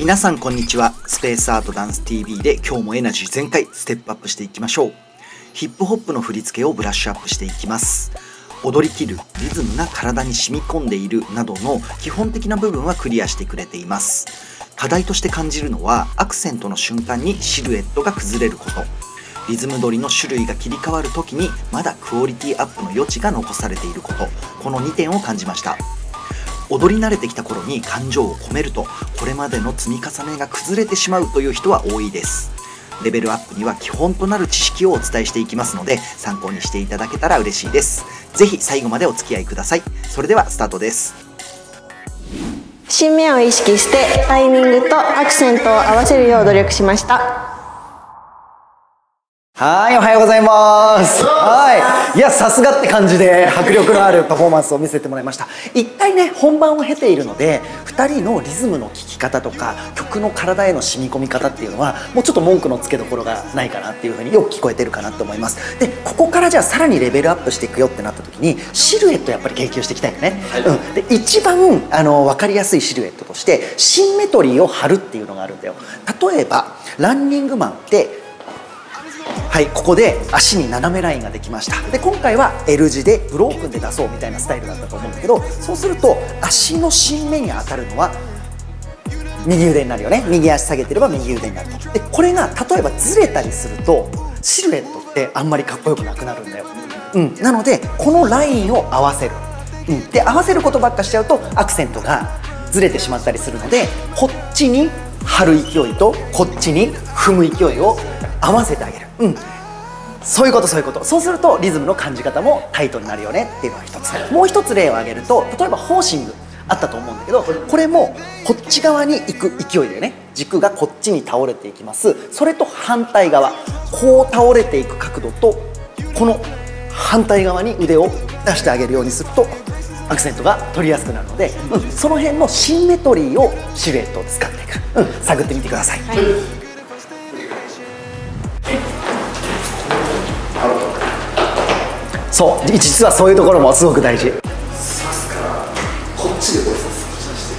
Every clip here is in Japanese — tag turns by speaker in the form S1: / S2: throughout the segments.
S1: 皆さんこんにちは。スペースアートダンス TV で今日もエナジー全開ステップアップしていきましょう。ヒップホップの振り付けをブラッシュアップしていきます。踊りきる、リズムが体に染み込んでいるなどの基本的な部分はクリアしてくれています。課題として感じるのはアクセントの瞬間にシルエットが崩れること、リズム取りの種類が切り替わる時にまだクオリティアップの余地が残されていること、この2点を感じました。踊り慣れてきた頃に感情を込めるとこれまでの積み重ねが崩れてしまうという人は多いです。レベルアップには基本となる知識をお伝えしていきますので参考にしていただけたら嬉しいです。ぜひ最後までお付き合いください。それではスタートです。
S2: 新面を意識してタイミングとアクセントを合わせるよう努力しました。
S3: はい、おはようございます。はい、いや、さすがって感じで迫力のあるパフォーマンスを見せてもらいました。一回ね、本番を経ているので2人のリズムの聴き方とか曲の体への染み込み方っていうのはもうちょっと文句のつけどころがないかなっていう風によく聞こえてるかなと思います。で、ここからじゃあさらにレベルアップしていくよってなった時にシルエットやっぱり研究していきたいよね。で、一番分かりやすいシルエットとしてシンメトリーを張るっていうのがあるんだよ。例えばランニングマンってはい、ここで足に斜めラインができました。で、今回は L 字でブロークンで出そうみたいなスタイルだったと思うんだけど、そうすると足の新目に当たるのは右腕になるよね。右足下げてれば右腕になると。で、これが例えばずれたりするとシルエットってあんまりかっこよくなくなるんだよ。なのでこのラインを合わせる。で、合わせることばっかしちゃうとアクセントがずれてしまったりするので、こっちに張る勢いとこっちに踏む勢いを合わせてあげる。そういうこと。そうするとリズムの感じ方もタイトになるよねっていうのが一つ。もう一つ例を挙げると、例えばホーシングあったと思うんだけど、これもこっち側に行く勢いだよね。軸がこっちに倒れていきます。それと反対側、こう倒れていく角度とこの反対側に腕を出してあげるようにするとアクセントが取りやすくなるので、その辺のシンメトリーをシルエットを使っていく、探ってみてください。そう、実はそういうところもすごく大事。
S4: 刺すからこっちでこれ刺して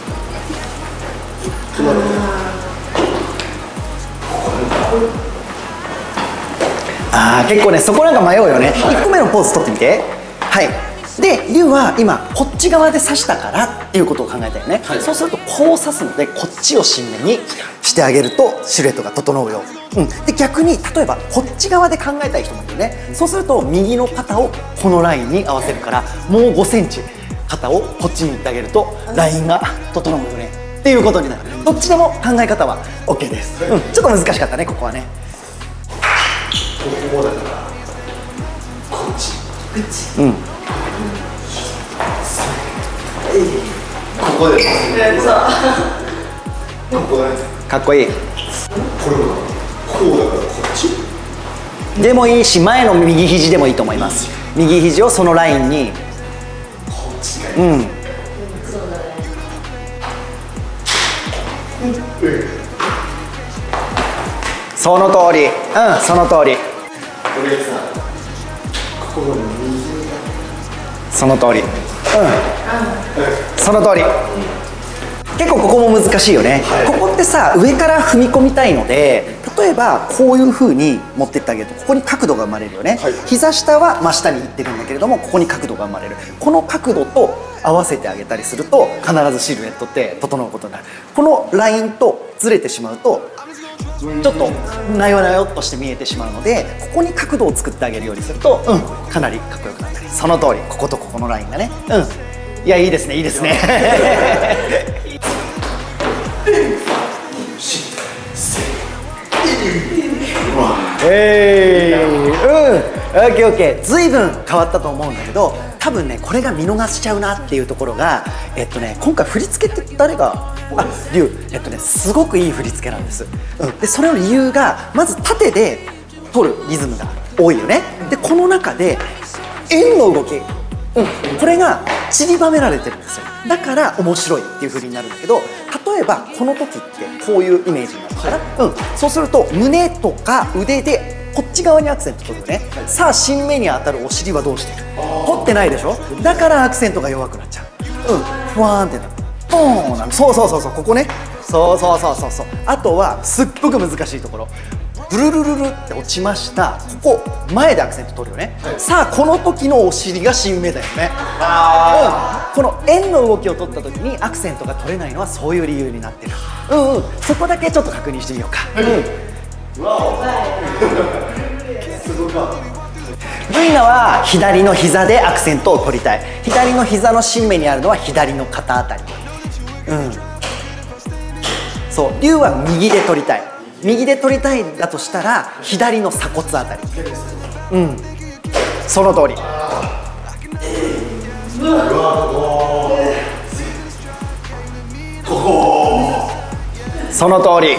S3: 結構ね、そこなんか迷うよね。1個目のポーズ取ってみて。はい。で、リュウは今こっち側で刺したからっていうことを考えたよね。そうするとこう刺すのでこっちを新目にしてあげるとシルエットが整うよ。で、逆に例えばこっち側で考えたい人もいるよね。そうすると右の肩をこのラインに合わせるからもう5センチ肩をこっちに行ってあげるとラインが整うよねっていうことになる。どっちでも考え方は OK です。ちょっと難しかったね、ここはね。
S4: ここだからこっちここでここだね。
S3: かっこいい。
S4: これはこうだからこっち
S3: でもいいし、前の右肘でもいいと思います。右肘をそのラインに。
S4: こっちが
S3: その通り。その通り。
S4: これさ、ここが右
S3: その通り。その通り。結構ここも難しいよね。ここってさ、上から踏み込みたいので、例えばこういう風に持ってってあげるとここに角度が生まれるよね。膝下は真下に行ってるんだけれども、ここに角度が生まれる。この角度と合わせてあげたりすると必ずシルエットって整うことになる。このラインとずれてしまうとちょっとなよなよっとして見えてしまうので、ここに角度を作ってあげるようにするとかなりかっこよくなったり。その通り。こことここのラインがね。いや、いいですね、いいですね。OK。ずいぶん変わったと思うんだけど、多分ねこれが見逃しちゃうなっていうところが、今回振り付けって誰がリュウ、すごくいい振り付けなんです。で、それの理由がまず縦で取るリズムが多いよね。で、この中で円の動き、これが散りばめられてるんですよ。だから面白いっていう風になるんだけど、例えばこの時ってこういうイメージになるから、そうすると胸とか腕でこっち側にアクセント取るよね。さあ、新目に当たるお尻はどうしてる？取ってないでしょ。だからアクセントが弱くなっちゃう。ふわーんってなる。ポーンなん、そう、ここね。 そうそうそうそうそう。あとはすっごく難しいところ、ブルルルルって落ちました。ここ前でアクセント取るよね、はい、さあこの時のお尻が新芽だよね。この円の動きを取った時にアクセントが取れないのはそういう理由になってる。そこだけちょっと確認してみようか。ブイナは左の膝でアクセントを取りたい。左の膝の新芽にあるのは左の肩あたり。そう、龍は右で取りたい。右で取りたいんだとしたら左の鎖骨あたり。その通り。その通り。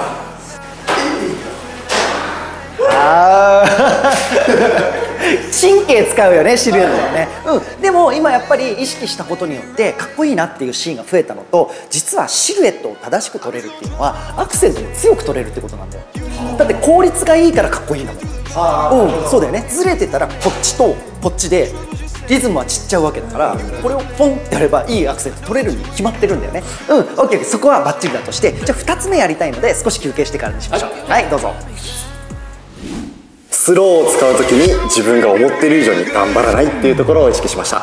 S3: 神経使うよね、シルエットはね。でも今やっぱり意識したことによってかっこいいなっていうシーンが増えたのと、実はシルエットを正しく取れるっていうのはアクセントも強く取れるってことなんだよ。だって効率がいいからかっこいいんだもん。そうだよね。ずれてたらこっちとこっちでリズムはちっちゃうわけだから、これをポンってやればいいアクセント取れるに決まってるんだよね。OK、そこはバッチリだとして、じゃあ2つ目やりたいので少し休憩してからにしましょう。はい、どうぞ。
S5: スローを使うときに自分が思っている以上に頑張らないっていうところを意識しました。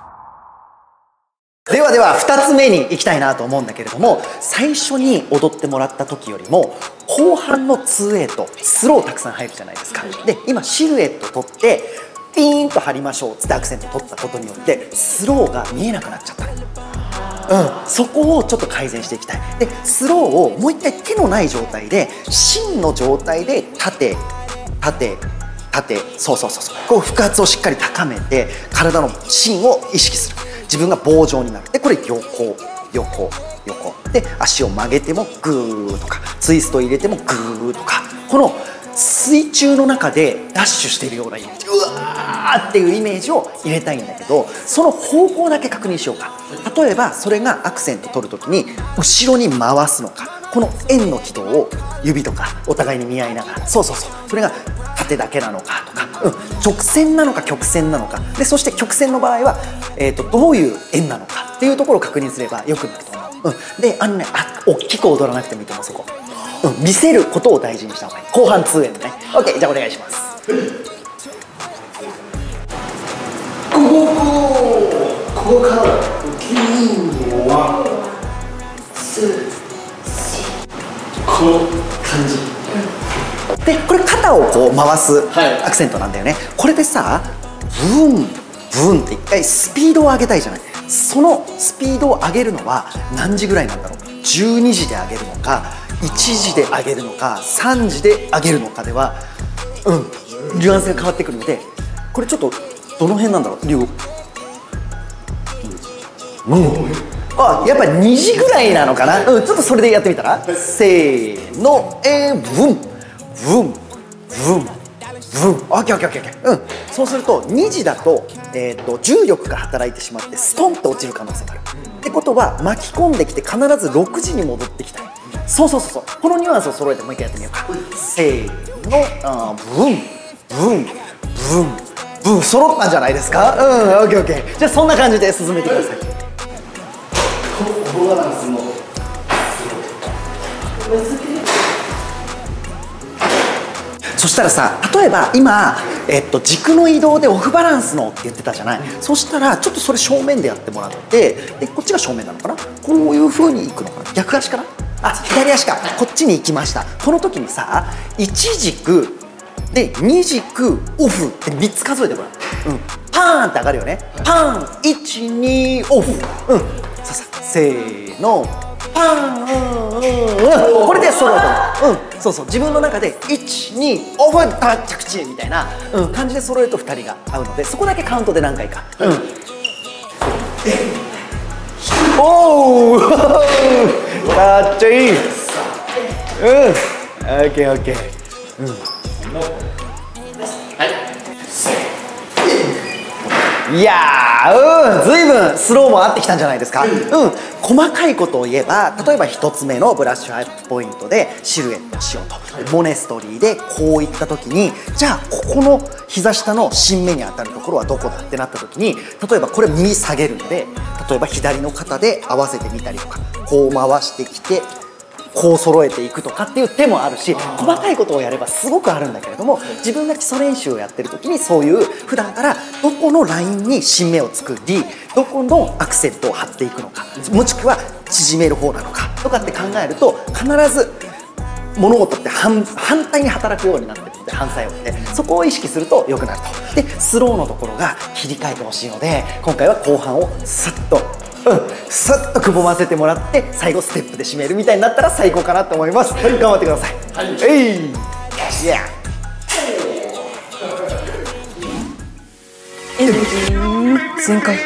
S3: では2つ目に行きたいなと思うんだけれども、最初に踊ってもらった時よりも後半の 2/8 スローたくさん入るじゃないですか。で今シルエット取ってピーンと張りましょうっつってアクセント取ったことによってスローが見えなくなっちゃったの。そこをちょっと改善していきたい。でスローをもう一回手のない状態で芯の状態で縦、そうこう腹圧をしっかり高めて体の芯を意識する。自分が棒状になる。でこれ横で足を曲げてもグーとかツイスト入れてもグーとか、この水中の中でダッシュしているようなイメージ、うわーっていうイメージを入れたいんだけど、その方向だけ確認しようか。例えばそれがアクセント取るときに後ろに回すのか、この円の軌道を指とかお互いに見合いながら、それが縦だけなのかとか、直線なのか曲線なのかで、そして曲線の場合は、どういう円なのかっていうところを確認すればよくなると思う。で大きく踊らなくてもいいと思う。そこ、見せることを大事にした方がいい。後半2円ね。 OK、 じゃあお願いします。
S4: ここから金はこの感じ
S3: でこれ肩をこう回すアクセントなんだよね。これでさブンブンって一回スピードを上げたいじゃない。そのスピードを上げるのは何時ぐらいなんだろう。12時で上げるのか1時で上げるのか3時で上げるのかではニュアンスが変わってくるので、これちょっとどの辺なんだろう。やっぱり2時ぐらいなのかな。ちょっとそれでやってみたら、せーの、ブンブンブンブン。オッケーオッケーオッケー。そうすると2時だと、重力が働いてしまってストンと落ちる可能性がある。ってことは巻き込んできて必ず6時に戻ってきたい。そうこのニュアンスを揃えてもう一回やってみようか。せーの、ブンブンブンブン。揃ったんじゃないですか。オッケーオッケー。じゃあそんな感じで進めてください。そしたらさ、例えば今、軸の移動でオフバランスのって言ってたじゃない。そしたらちょっとそれ正面でやってもらって、でこっちが正面なのかな。こういう風にいくのかな。逆足かな。左足か。こっちに行きました。この時にさ、1軸で2軸オフって3つ数えてごらん。パーンって上がるよね。パーン1、2オフ。せーの、パーン。これで揃うと思う。自分の中で1、2オフ着地みたいな感じで揃えると2人が合うので、そこだけカウントで何回か。おおかっちょいい。オッケーオッケー。いやー、ずいぶんスローも合ってきたんじゃないですか。細かいことを言えば、例えば1つ目のブラッシュアップポイントでシルエットしようと、モネストリーでこういった時に、じゃあここの膝下の新芽に当たるところはどこだってなった時に、例えばこれ右下げるので、例えば左の肩で合わせてみたりとか、こう回してきてこう揃えていくとかっていう手もあるし、細かいことをやればすごくあるんだけれども、自分が基礎練習をやってる時にそういう普段からどこのラインに新芽を作り、どこのアクセントを張っていくのか、もしくは縮める方なのかとかって考えると、必ず物事って反対に働くようになってるので、反作用でそこを意識すると良くなると。でスローのところが切り替えてほしいので、今回は後半をスッとスッとくぼませてもらって、最後ステップで締めるみたいになったら最高かなと思います。頑張ってください。はい、
S2: エネルギー全開。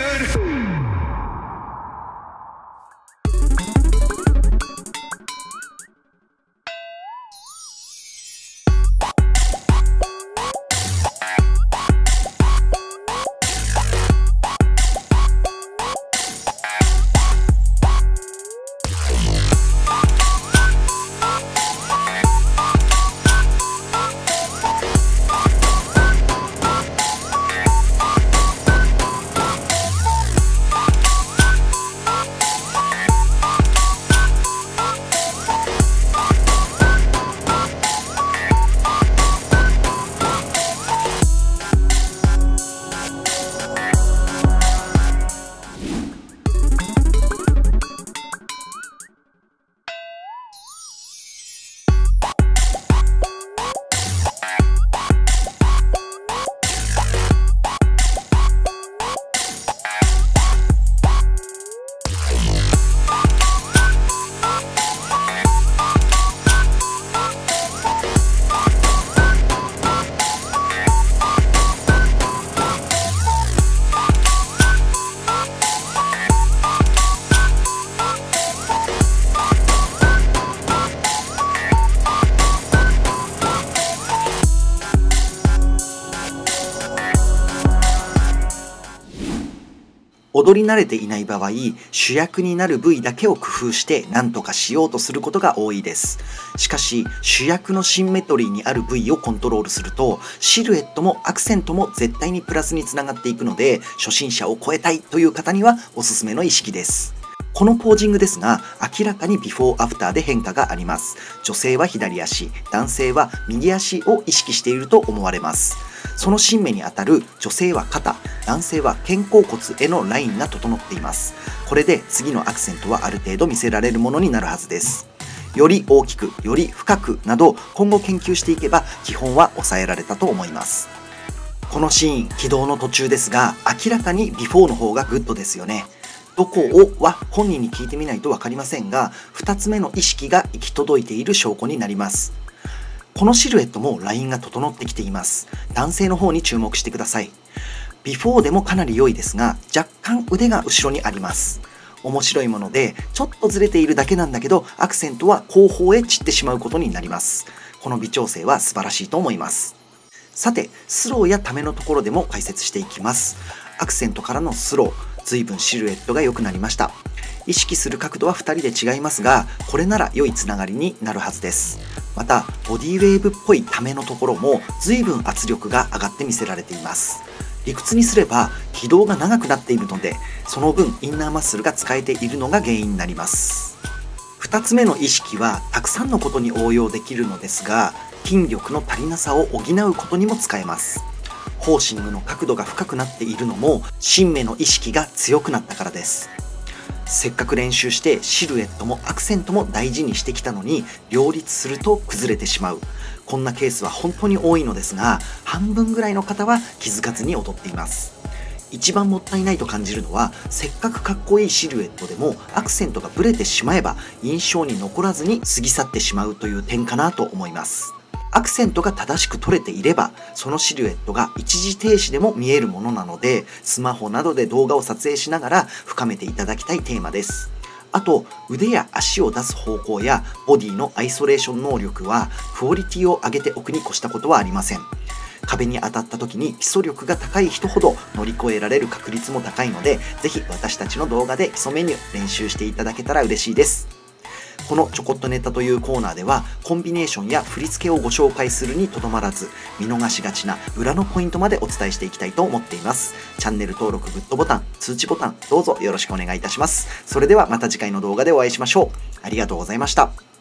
S1: 踊り慣れていない場合、主役になる部位だけを工夫して何とかしようとすることが多いです。しかし、主役のシンメトリーにある部位をコントロールすると、シルエットもアクセントも絶対にプラスにつながっていくので、初心者を超えたいという方にはおすすめの意識です。このポージングですが、明らかにビフォーアフターで変化があります。女性は左足、男性は右足を意識していると思われます。その新芽にあたる女性は肩、男性は肩甲骨へのラインが整っています。これで次のアクセントはある程度見せられるものになるはずです。より大きく、より深くなど今後研究していけば基本は抑えられたと思います。このシーン、起動の途中ですが、明らかにビフォーの方がグッドですよね。どこをは本人に聞いてみないと分かりませんが、2つ目の意識が行き届いている証拠になります。このシルエットもラインが整ってきています。男性の方に注目してください。ビフォーでもかなり良いですが、若干腕が後ろにあります。面白いもので、ちょっとずれているだけなんだけど、アクセントは後方へ散ってしまうことになります。この微調整は素晴らしいと思います。さて、スローやためのところでも解説していきます。アクセントからのスロー、随分シルエットが良くなりました。意識する角度は2人で違いますが、これなら良いつながりになるはずです。また、ボディウェーブっぽいためのところも随分圧力が上がって見せられています。理屈にすれば軌道が長くなっているので、その分インナーマッスルが使えているのが原因になります。2つ目の意識はたくさんのことに応用できるのですが、筋力の足りなさを補うことにも使えます。ホーシングの角度が深くなっているのも、新芽の意識が強くなったからです。せっかく練習してシルエットもアクセントも大事にしてきたのに、両立すると崩れてしまう。こんなケースは本当に多いのですが、半分ぐらいの方は気づかずに踊っています。一番もったいないと感じるのは、せっかくかっこいいシルエットでもアクセントがブレてしまえば印象に残らずに過ぎ去ってしまうという点かなと思います。アクセントが正しく取れていれば、そのシルエットが一時停止でも見えるものなので、スマホなどで動画を撮影しながら深めていただきたいテーマです。あと、腕や足を出す方向やボディのアイソレーション能力はクオリティを上げておくに越したことはありません。壁に当たった時に基礎力が高い人ほど乗り越えられる確率も高いので、ぜひ私たちの動画で基礎メニュー練習していただけたら嬉しいです。ここのちょこっとネタというコーナーではコンビネーションや振り付けをご紹介するにとどまらず、見逃しがちな裏のポイントまでお伝えしていきたいと思っています。チャンネル登録、グッドボタン、通知ボタンどうぞよろしくお願いいたします。それではまた次回の動画でお会いしましょう。ありがとうございました。